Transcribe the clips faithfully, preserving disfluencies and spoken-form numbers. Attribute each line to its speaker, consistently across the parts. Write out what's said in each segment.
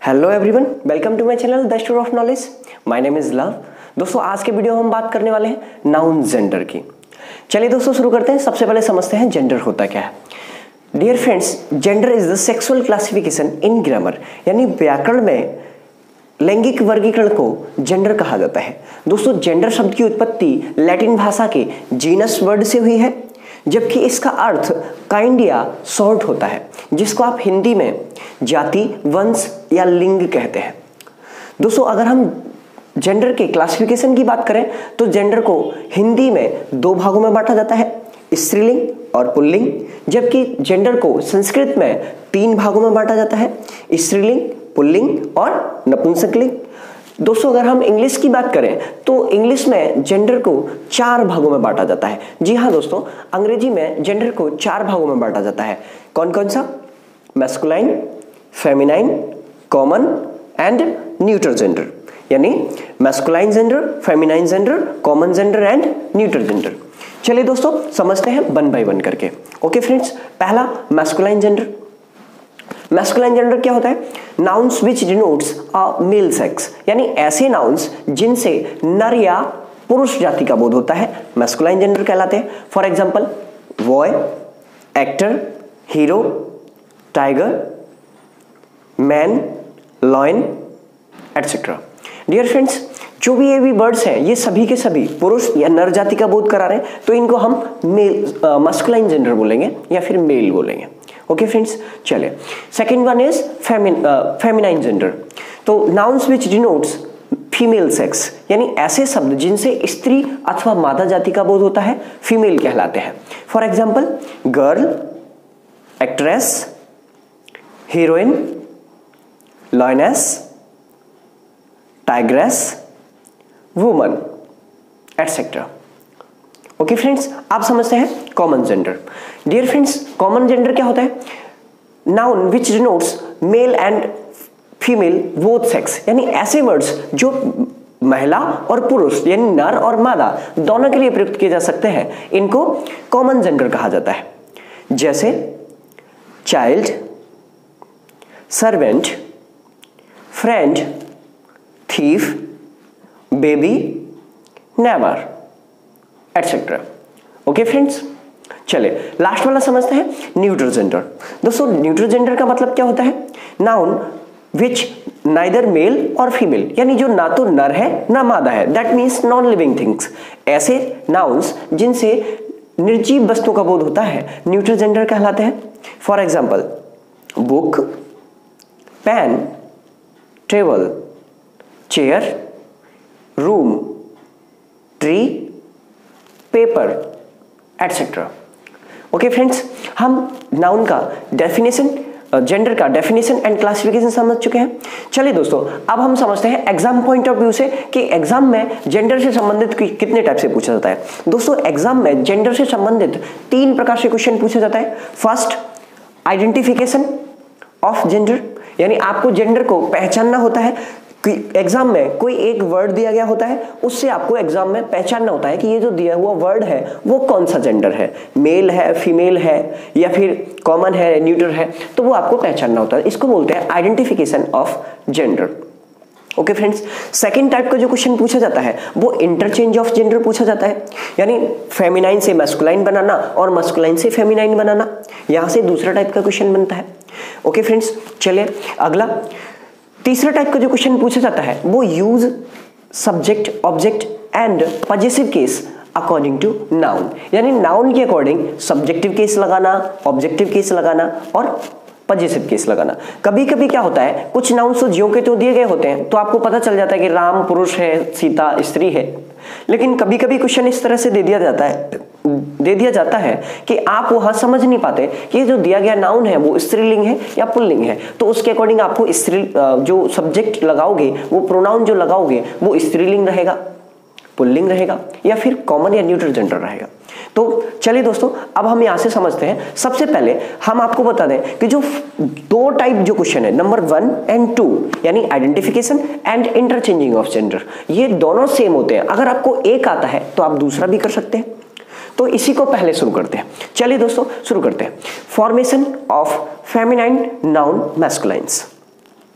Speaker 1: Hello everyone, welcome to my channel the store of knowledge. My name is Love. दोस्तों आज के video हम बात करने वाले हैं नाउन जेंडर की। चलिए दोस्तों शुरू करते हैं। सबसे पहले समझते हैं जेंडर होता क्या है। Dear friends, gender is the sexual classification in grammar, यानी व्याकरण में लैंगिक वर्गीकरण को जेंडर कहा जाता है। दोस्तों जेंडर शब्द की उत्पत्ति लैटिन भाषा के जीनस वर्ड से हुई है, जबकि इसका अर्थ काइंड या सॉर्ट होता है, जिसको आप हिंदी में जाति, वंश या लिंग कहते हैं। दोस्तों अगर हम जेंडर के क्लासिफिकेशन की बात करें तो जेंडर को हिंदी में दो भागों में बांटा जाता है, स्त्रीलिंग और पुल्लिंग, जबकि जेंडर को संस्कृत में तीन भागों में बांटा जाता है, स्त्रीलिंग, पुल्लिंग और नपुंसकलिंग। दोस्तों अगर हम इंग्लिश की बात करें तो इंग्लिश में जेंडर को चार भागों में बांटा जाता है। जी हाँ दोस्तों, अंग्रेजी में जेंडर को चार भागों में बांटा जाता है। कौन कौन सा? Masculine, feminine, common and neutral gender, यानी masculine gender, feminine gender, common gender and neutral gender. चलिए दोस्तों समझते हैं वन बाय वन करके। ओके फ्रेंड्स, पहला मैस्कुलाइन जेंडर। मैस्कुलाइन जेंडर क्या होता है? Nouns which denotes a male sex, यानी ऐसे नाउन्स जिनसे नर या पुरुष जाति का बोध होता है मैस्कुलाइन जेंडर कहलाते हैं। For example boy, actor, hero, tiger, man, lion etcetera. Dear friends, जो भी ये भी वर्ड्स हैं ये सभी के सभी पुरुष या नर जाति का बोध करा रहे हैं, तो इनको हम मेल मैस्कुलाइन जेंडर बोलेंगे या फिर मेल बोलेंगे। ओके फ्रेंड्स, चलिए second one is feminine gender. तो nouns which denotes female sex, यानी ऐसे शब्द जिनसे स्त्री अथवा मादा जाति का बोध होता है फीमेल कहलाते हैं। For example girl, actress, heroine, lioness, tigress, woman etcetera. Okay friends, आप समझते हैं common gender. Dear friends, common gender क्या होता है? Noun which denotes male and female both sex, यानी ऐसे वर्ड्स जो महिला और पुरुष यानी नर और मादा दोनों के लिए प्रयुक्त किए जा सकते हैं, इनको कॉमन जेंडर कहा जाता है। जैसे child, servant, friend, thief, baby, never etcetera. Okay friends, चलिए लास्ट वाला समझते हैं न्यूट्रल जेंडर। दोस्तों न्यूट्रल जेंडर का मतलब क्या होता है? नाउन विच नाइदर मेल और फीमेल, यानी जो ना तो नर है ना मादा है, that means non living things. ऐसे नाउन्स जिनसे निर्जीव वस्तु का बोध होता है न्यूट्रल जेंडर कहलाते हैं। For example book, pen, table, chair, room, tree, paper etcetera. Okay friends, हम नाउन का डेफिनेशन, जेंडर का डेफिनेशन एंड क्लासिफिकेशन समझ चुके हैं। चलिए दोस्तों अब हम समझते हैं एग्जाम पॉइंट ऑफ व्यू से कि एग्जाम में जेंडर से संबंधित कितने टाइप से पूछा जाता है। दोस्तों एग्जाम में जेंडर से संबंधित तीन प्रकार से क्वेश्चन पूछा जाता है। फर्स्ट, आइडेंटिफिकेशन ऑफ जेंडर, यानी आपको जेंडर को पहचानना होता है। एग्जाम में कोई एक वर्ड दिया गया होता है, उससे आपको एग्जाम में पहचानना होता है कि ये जो दिया हुआ वर्ड है वो कौन सा जेंडर है, मेल है, फीमेल है या फिर कॉमन है, न्यूट्रल है, तो वो आपको पहचानना होता है। इसको बोलते हैं identification of gender. Okay friends, second type का जो क्वेश्चन पूछा जाता है वो इंटरचेंज ऑफ जेंडर पूछा जाता है, यानी फेमिनाइन से मैस्कुलाइन बनाना और मैस्कुलाइन से फेमिनाइन बनाना। यहां से दूसरा टाइप का क्वेश्चन बनता है। ओके फ्रेंड्स, चलिए अगला तीसरा टाइप का जो क्वेश्चन पूछा जाता है वो use subject, object and possessive case according to noun, यानी नाउन के अकॉर्डिंग सब्जेक्टिव केस लगाना, ऑब्जेक्टिव केस लगाना और पजेसिव केस लगाना। कभी कभी क्या होता है, कुछ नाउन्स तो ज्यों के तो दिए गए होते हैं तो आपको पता चल जाता है कि राम पुरुष है, सीता स्त्री है, लेकिन कभी कभी क्वेश्चन इस तरह से दे दिया जाता है दे दिया जाता है कि आप वहां समझ नहीं पाते कि ये जो दिया गया नाउन है वो स्त्रीलिंग है या पुल्लिंग है, तो उसके अकॉर्डिंग आपको स्त्री जो सब्जेक्ट लगाओगे, वो प्रोनाउन जो लगाओगे वो स्त्रीलिंग रहेगा, पुल्लिंग रहेगा या फिर कॉमन या न्यूट्रल जेंडर रहेगा। तो चलिए दोस्तों अब हम यहां से समझते हैं। सबसे पहले हम आपको बता दें कि जो दो टाइप जो क्वेश्चन है, नंबर वन एंड टू, यानी identification and interchanging of gender, ये दोनों सेम होते हैं। अगर आपको एक आता है तो आप दूसरा भी कर सकते हैं। तो इसी को पहले शुरू करते हैं। चलिए दोस्तों शुरू करते हैं। Formation of feminine noun masculines.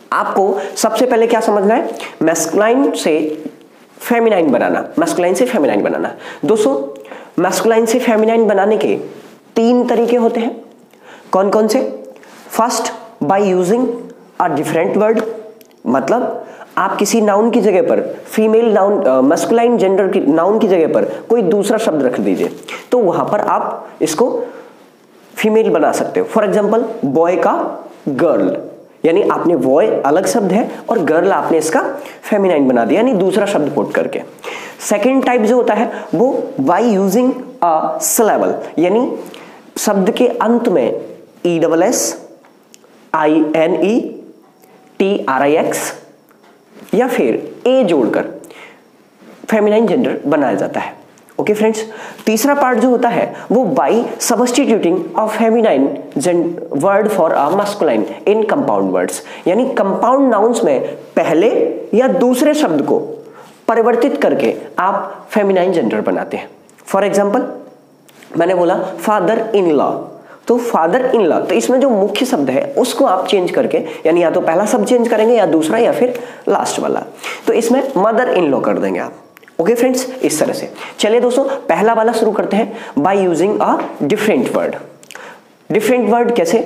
Speaker 1: आपको सबसे पहले क्या समझना है, मैस्कुलाइन से फेमिनाइन बनाना, मैस्कुलाइन से फेमिनाइन बनाना। दोस्तों मैस्कुलाइन से फेमिनाइन बनाने के तीन तरीके होते हैं। कौन कौन से? First, by using a different word, मतलब आप किसी नाउन की जगह पर फीमेल नाउन, मैस्कुलाइन जेंडर की नाउन की जगह पर कोई दूसरा शब्द रख दीजिए, तो वहां पर आप इसको फीमेल बना सकते हो। फॉर एग्जाम्पल बॉय का गर्ल, यानी आपने बॉय अलग शब्द है और गर्ल आपने इसका फेमिनाइन बना दिया, यानी दूसरा शब्द पुट करके। सेकेंड टाइप जो होता है वो बाय यूजिंग अ सिलेबल, यानी शब्द के अंत में E double S I N E T R I X या फिर ए जोड़कर फेमिनाइन जेंडर बनाया जाता है। ओके फ्रेंड्स, तीसरा पार्ट जो होता है वो by substituting a feminine word for a masculine in compound words, यानी कंपाउंड नाउन्स में पहले या दूसरे शब्द को परिवर्तित करके आप फेमिनाइन जेंडर बनाते हैं। फॉर एग्जाम्पल मैंने बोला फादर इन लॉ, तो फादर इन लॉ, तो इसमें जो मुख्य शब्द है उसको आप चेंज करके, यानी या तो पहला शब्द चेंज करेंगे या दूसरा या फिर लास्ट वाला, तो इसमें मदर इन लॉ कर देंगे आप। ओके फ्रेंड्स, इस तरह से। चलिए दोस्तों पहला वाला शुरू करते हैं, by using a different word. Different word कैसे?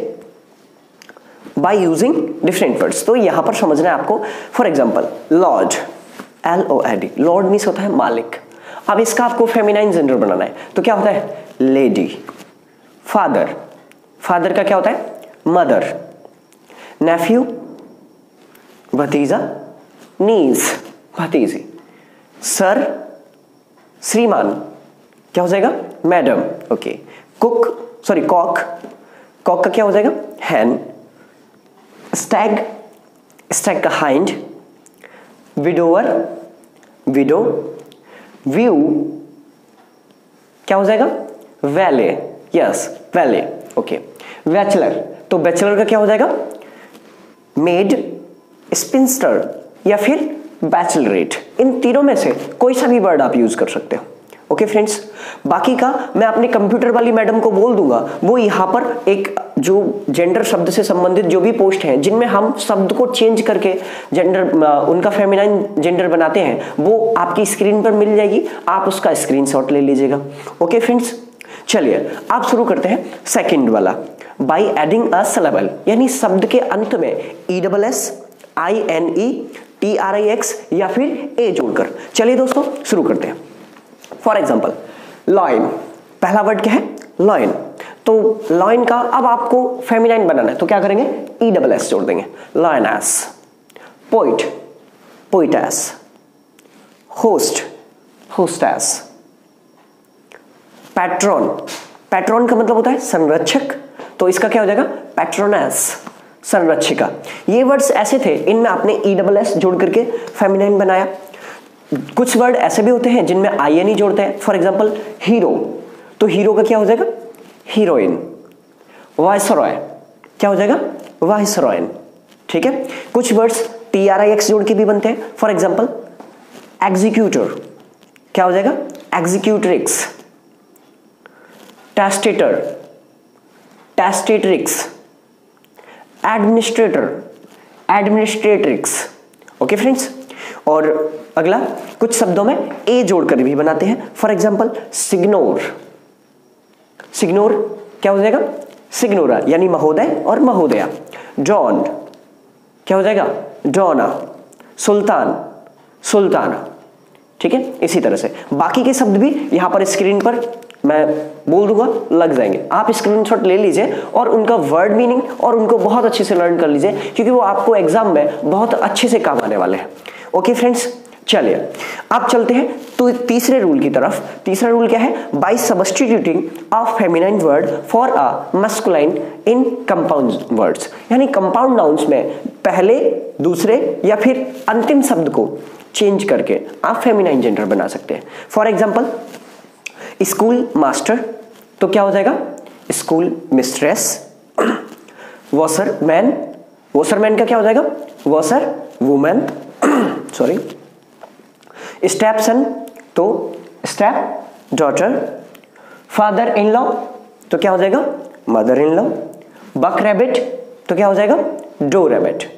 Speaker 1: बाय यूजिंग डिफरेंट वर्ड्स, तो यहां पर समझना है आपको। For example lord, L O A D, lord means होता है मालिक। अब इसका आपको फेमिनाइन जेंडर बनाना है, तो क्या होता है? लेडी। फादर, फादर का क्या होता है? मदर। नेफ्यू, भतीजा, नीज, भतीजी। सर, श्रीमान, क्या हो जाएगा? Madam. Okay. Cook, sorry cock, cock का क्या हो जाएगा? हैन। स्टैग, स्टैग का हाइंड। Widower, widow. व्यू, क्या हो जाएगा? Valet, yes valet. Okay. Bachelor, तो बैचलर का क्या हो जाएगा? मेड, स्पिंस्टर या फिर बैचलरेट। इन तीनों में से कोई सा भी वर्ड आप यूज कर सकते हो। ओके फ्रेंड्स, बाकी का मैं अपने कंप्यूटर वाली मैडम को बोल दूंगा, वो यहाँ पर एक जो जेंडर शब्द से संबंधित जो भी पोस्ट हैं जिनमें हम शब्द को चेंज करके जेंडर, उनका फेमिनाइन जेंडर बनाते हैं, वो आपकी स्क्रीन पर मिल जाएगी, आप उसका स्क्रीनशॉट ले लीजिएगा। ओके फ्रेंड्स, चलिए आप शुरू करते हैं सेकंड वाला, बाय एडिंग अ सिलेबल, यानी शब्द के अंत में E double S I N E T R I X या फिर ए जोड़कर। चलिए दोस्तों शुरू करते हैं। फॉर एग्जाम्पल लॉइन, पहला वर्ड क्या है? लॉइन। तो लॉइन का अब आपको फेमिनाइन बनाना है, तो क्या करेंगे? ई डबल एस जोड़ देंगे, lioness. Poet, poetess. Host, hostess. Patron, patron का मतलब होता है संरक्षक, तो इसका क्या हो जाएगा? पैट्रोनेस, संरक्षिका। ये वर्ड्स ऐसे थे, इनमें आपने ई डबल एस जोड़ करके फेमिनाइन बनाया। कुछ वर्ड ऐसे भी होते हैं जिनमें आई एन ई जोड़ते हैं। फॉर एग्जाम्पल हीरो, तो हीरो का क्या हो जाएगा? हीरोइन। वाइसरॉय, क्या हो जाएगा? वाइसरॉयन। ठीक है। कुछ words T R I X जोड़ के भी बनते हैं। फॉर एग्जाम्पल एग्जीक्यूटर, क्या हो जाएगा? Executrix. Testator, testatrix. Administrator, administratrix. Okay friends, और अगला कुछ शब्दों में ए जोड़कर भी बनाते हैं। फॉर एग्जाम्पल सिग्नोर, सिग्नोर क्या हो जाएगा? सिग्नोरा, यानी महोदय और महोदया। डॉन, क्या हो जाएगा? डोना। सुल्तान, सुल्ताना। ठीक है, इसी तरह से बाकी के शब्द भी यहां पर स्क्रीन पर मैं बोल दूंगा, लग जाएंगे। आप स्क्रीनशॉट ले लीजिए और उनका वर्ड मीनिंग और उनको बहुत अच्छे से लर्न कर लीजिए, क्योंकि वो आपको एग्जाम में बहुत अच्छे से काम आने वाले हैं। ओके फ्रेंड्स, चलिए अब चलते हैं तो तीसरे रूल की तरफ। तीसरा रूल क्या है? By substituting a feminine word for a masculine in compound words, यानी कंपाउंड नाउन्स में पहले, दूसरे या फिर अंतिम शब्द को चेंज करके आप फेमिनाइन जेंडर बना सकते हैं। फॉर एग्जाम्पल स्कूल मास्टर, तो क्या हो जाएगा? School mistress. Washer man, washer man का क्या हो जाएगा? Washer women. Sorry. Step son, तो step daughter. Father in law, तो क्या हो जाएगा? Mother in law. Buck rabbit, तो क्या हो जाएगा? Dough rabbit.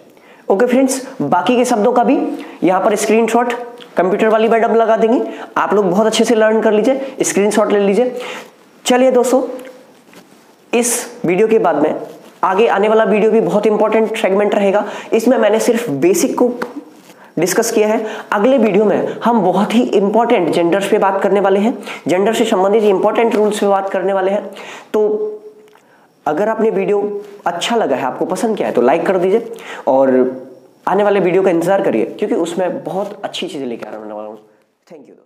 Speaker 1: ओके फ्रेंड्स, बाकी के शब्दों का भी यहां पर स्क्रीनशॉट कंप्यूटर वाली मैडम लगा देंगी, आप लोग बहुत अच्छे से लर्न कर लीजिए, स्क्रीनशॉट ले लीजिए। चलिए दोस्तों, इस वीडियो के बाद में आगे आने वाला वीडियो भी बहुत इंपॉर्टेंट सेगमेंट रहेगा। इसमें मैंने सिर्फ बेसिक को डिस्कस किया है। अगले वीडियो में हम बहुत ही इंपॉर्टेंट जेंडर्स पे बात करने वाले हैं, जेंडर से संबंधित इंपॉर्टेंट रूल्स पे बात करने वाले हैं। तो अगर आपने वीडियो अच्छा लगा है, आपको पसंद किया है, तो लाइक कर दीजिए और आने वाले वीडियो का इंतजार करिए, क्योंकि उसमें बहुत अच्छी चीजें लेके आने वाला हूं। Thank you.